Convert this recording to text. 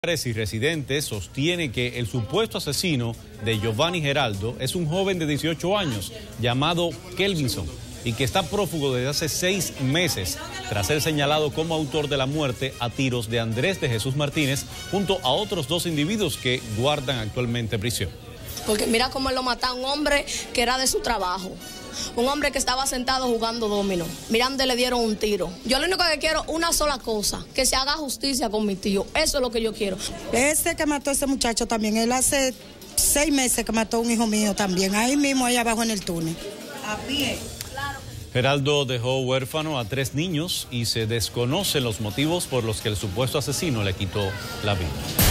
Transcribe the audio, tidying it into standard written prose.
Y residentes sostiene que el supuesto asesino de Giovanni Geraldo es un joven de 18 años llamado Kelvinson y que está prófugo desde hace 6 meses tras ser señalado como autor de la muerte a tiros de Andrés de Jesús Martínez junto a otros 2 individuos que guardan actualmente prisión. Porque mira cómo él lo mata a un hombre que era de su trabajo. Un hombre que estaba sentado jugando dominó. Mirando, le dieron un tiro. Yo lo único que quiero, una sola cosa, que se haga justicia con mi tío. Eso es lo que yo quiero. Ese que mató a ese muchacho también, él hace 6 meses que mató a un hijo mío también, ahí mismo, ahí abajo en el túnel. A pie. Geraldo dejó huérfano a 3 niños y se desconocen los motivos por los que el supuesto asesino le quitó la vida.